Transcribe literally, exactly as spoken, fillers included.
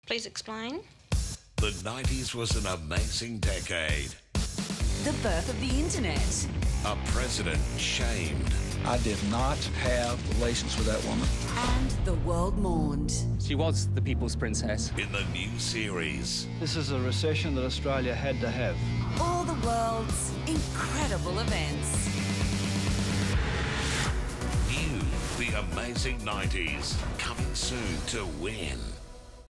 Please explain. The nineties was an amazing decade. The birth of the internet. A president shamed. I did not have relations with that woman. And the world mourned. She was the people's princess. In the new series. This is a recession that Australia had to have. All the world's incredible events. New, the amazing nineties. Coming soon to Win.